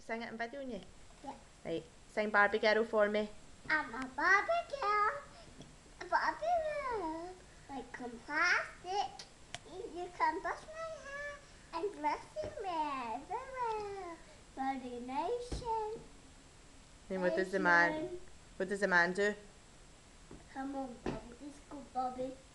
sing it in video, you? Yeah. Right, sing Barbie Girl for me. I'm a Barbie girl. A Barbie girl. Like some plastic. You can brush my hair and dress me everywhere. Barbie Nation. And what does the man do? Come on, Bobby. Let's go, Bobby.